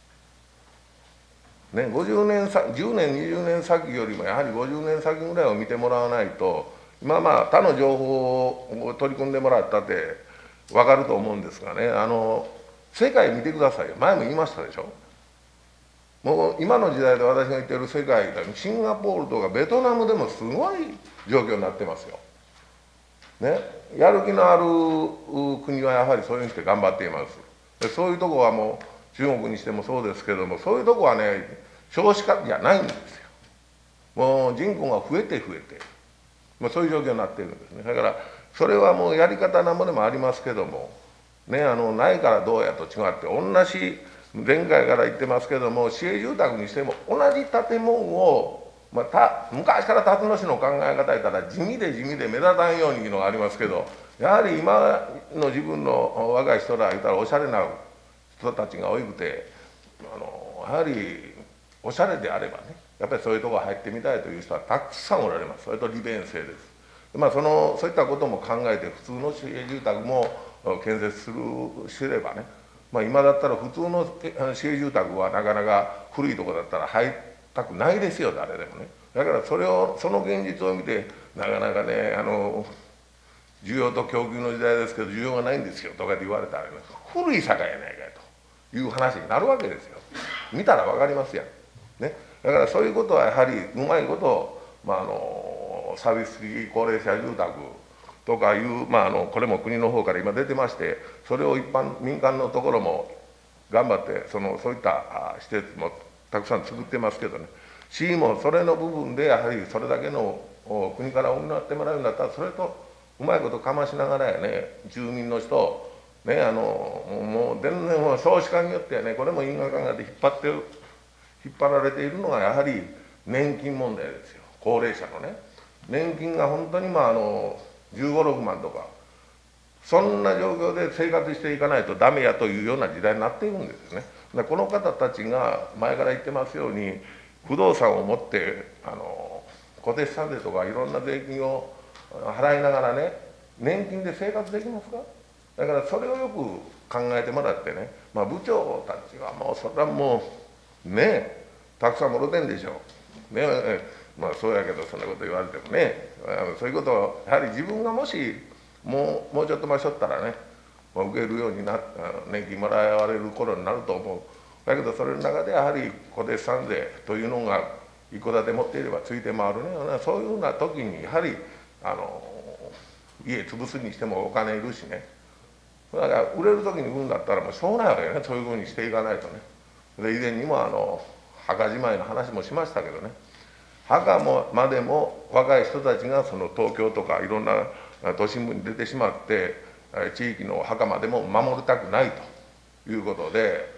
S3: らいたい、50年10年20年先よりもやはり50年先ぐらいを見てもらわないと、今他の情報を取り組んでもらったって分かると思うんですがね、世界見てくださいよ。前も言いましたでしょ。もう今の時代で私が言ってる世界でシンガポールとかベトナムでもすごい状況になってますよ。ね、やる気のある国はやはりそういうふうにして頑張っています。でそういうとこはもう中国にしてもそうですけども、そういうとこはね少子化じゃないんですよ。もう人口が増えてそういう状況になっているんですね。だからそれはもうやり方なものもありますけどもね、ないからどうやと違って同じ前回から言ってますけども、市営住宅にしても同じ建物を、昔から辰野市の考え方やったら地味で目立たんようにいうのがありますけど、やはり今の自分の若い人ら言ったらおしゃれな人たちが多くてやはりおしゃれであればね、やっぱりそういうところ入ってみたいという人はたくさんおられます。それと利便性です。そういったことも考えて普通の市営住宅も建設すればね、今だったら普通の市営住宅はなかなか古いところだったら入りたくないですよ誰でもね。だからその現実を見てなかなかね需要と供給の時代ですけど需要がないんですよとかって言われたら、古い社会やないかという話になるわけですよ。見たら分かりますやん、ね、だからそういうことはやはりうまいことを、サービス付き高齢者住宅とかいう、これも国の方から今出てまして、それを民間のところも頑張ってそういった施設もたくさん作ってますけどね、市もそれの部分でやはりそれだけの国から補ってもらうんだったらそれとうまいことかましながらやね、住民の人、ね、もう全然少子化によってはね、これも因果考えて引っ張られているのがやはり年金問題ですよ、高齢者のね。年金が本当に15、6万とか、そんな状況で生活していかないとダメやというような時代になっているんですね。でこの方たちが前から言ってますように、不動産を持って固定資産税とかいろんな税金を払いながらね、年金で生活できますか？だからそれをよく考えてもらってね、部長たちがもうそれはもうね、たくさんもろてんでしょう。ね、そうやけどそんなこと言われてもね、そういうことをやはり自分がもしもうちょっと前しょったらね、受けるように年金もらわれる頃になると思う。だけどそれの中でやはり固定資産税というのが一戸建て持っていればついて回るね、そういうふうな時にやはり家潰すにしてもお金いるしね、だから売れる時に売るんだったらもうしょうがないわけよね、そういうふうにしていかないとね。で以前にも墓じまいの話もしましたけどね、墓までも若い人たちがその東京とかいろんな都心部に出てしまって地域の墓までも守りたくないということで、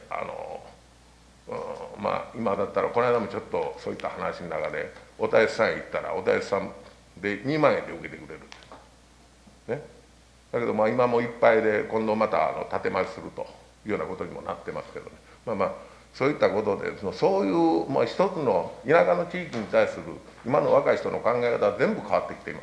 S3: 今だったらこの間もちょっとそういった話の中でお大師さんへ行ったらお大師さんで2万円で受けてくれる、ね、だけど今もいっぱいで今度また建て増しするというようなことにもなってますけどね、そういったことでそういう一つの田舎の地域に対する今の若い人の考え方は全部変わってきています。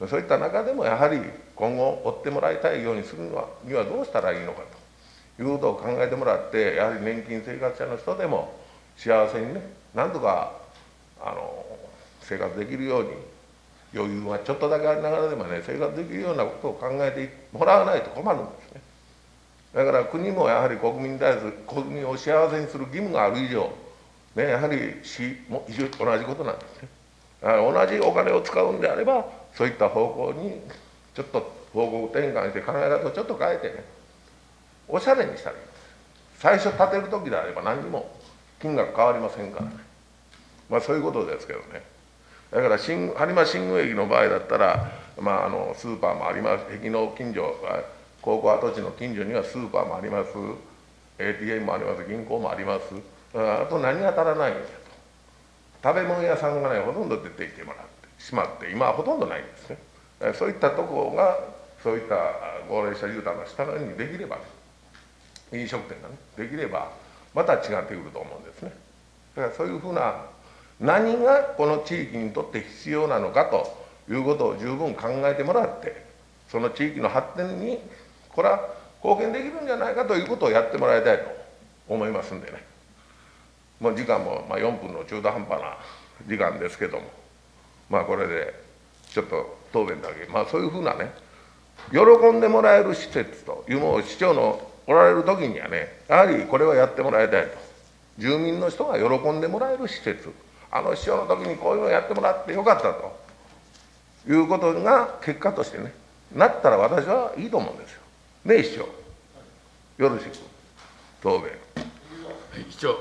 S3: そういった中でもやはり今後追ってもらいたいようにするにはどうしたらいいのかということを考えてもらって、やはり年金生活者の人でも幸せにね、なんとか生活できるように、余裕がちょっとだけありながらでもね、生活できるようなことを考えてもらわないと困るんですね。だから国もやはり国民に対する、国民を幸せにする義務がある以上、ね、やはり市も同じことなんですね。同じお金を使うんであれば、そういった方向にちょっと方向転換して考え方をちょっと変えてね、おしゃれにしたらいいんです。最初建てる時であれば何にも金額変わりませんからね。そういうことですけどね。だから播磨新宮駅の場合だったら、スーパーもあります、駅の近所、高校跡地の近所にはスーパーもあります、ATM もあります、銀行もあります。あと何が足らないんだと。食べ物屋さんがね、ほとんど出てきてもらってしまって、今はほとんどないんですね。そういったところが、そういった高齢者住宅の下にできればね、飲食店がね、できれば、また違ってくると思うんですね。だからそういうふうな、何がこの地域にとって必要なのかということを十分考えてもらって、その地域の発展にこれは貢献できるんじゃないかということをやってもらいたいと思いますんでね。もう時間も4分の中途半端な時間ですけども、これでちょっと答弁だけ、そういうふうなね、喜んでもらえる施設というのを市長のおられる時にはね、やはりこれはやってもらいたいと。住民の人が喜んでもらえる施設、市長の時にこういうのをやってもらってよかったということが結果としてね、なったら私はいいと思うんですよ。ねえ、市長。よろしく、答弁。
S2: 市長。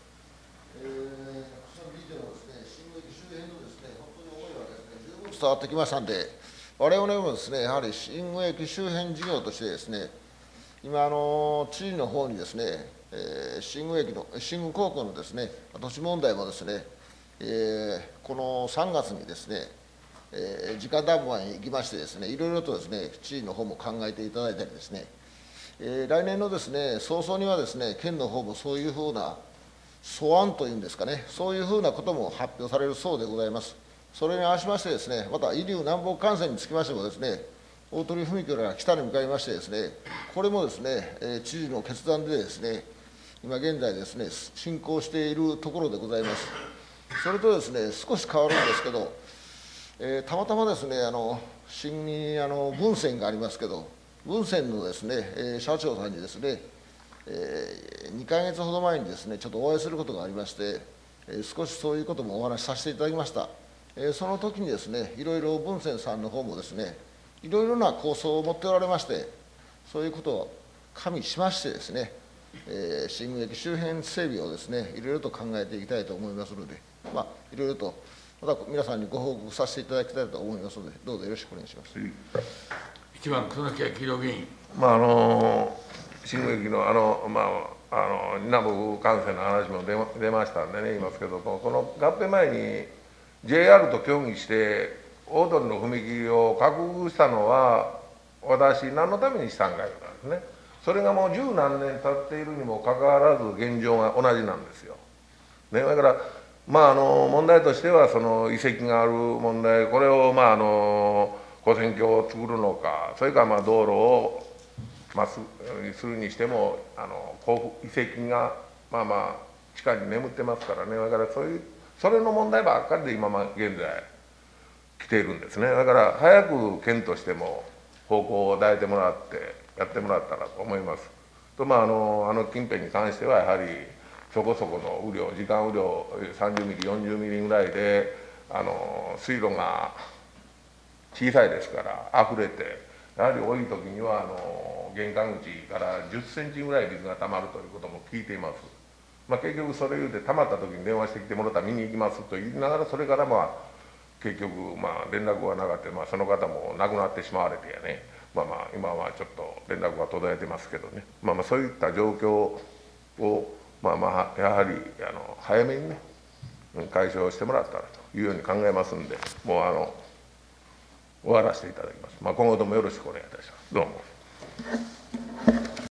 S4: 伝わってきましたんで、我々もですね、やはり新宮駅周辺事業としてですね、今、知事の方にですね、新宮高校のですね、土地問題もですね、この3月にですね、直談判に行きましてですね、いろいろとですね、知事の方も考えていただいたりですね、来年のですね、早々にはですね、県の方もそういうふうな素案というんですかね、そういうふうなことも発表されるそうでございます。それに合わせましてですね、また遺留南北幹線につきましてもですね、大鳥踏切から北に向かいましてですね、これもですね、知事の決断でですね、今現在ですね、進行しているところでございます。それとですね、少し変わるんですけど、たまたまですね、新に文鮮がありますけど、文鮮のですね、社長さんにですね、2ヶ月ほど前にですね、ちょっとお会いすることがありまして、少しそういうこともお話しさせていただきました。その時にですね、いろいろ文鮮さんの方もですね、いろいろな構想を持っておられまして、そういうことを加味しましてですね、新宮駅周辺整備をですね、いろいろと考えていきたいと思いますので、いろいろとまた皆さんにご報告させていただきたいと思いますので、どうぞよろしくお願いします。
S2: 1番、草木昭弘議員。
S3: 新駅の南部幹線の話も出ましたんでね、言いますけど、この合併前に JR と協議して、大通の踏切を確保したのは、私、何のためにしたんかいうことなんですね。それがもう十何年経っているにもかかわらず、現状が同じなんですよ。ね、だから、問題としては、その遺跡がある問題、これを跨線橋を作るのか、それから道路をまっすぐにするにしても、遺跡が地下に眠ってますからね、だからそれの問題ばっかりで今現在来ているんですね。だから早く県としても方向を抱いてもらってやってもらったらと思います。と近辺に関してはやはりそこそこの雨量、時間雨量30ミリ40ミリぐらいで水路が小さいですから溢れて、やはり多い時には玄関口から10センチぐらい水がたまるということも聞いています。結局それ言うてたまった時に電話してきてもらったら見に行きますと言いながら、それから結局連絡がなかった、その方も亡くなってしまわれてやね、今はちょっと連絡が途絶えてますけどね、そういった状況をやはり早めにね解消してもらったらというように考えますんで、もう終わらせていただきます。今後ともよろしくお願いいたします。どうも。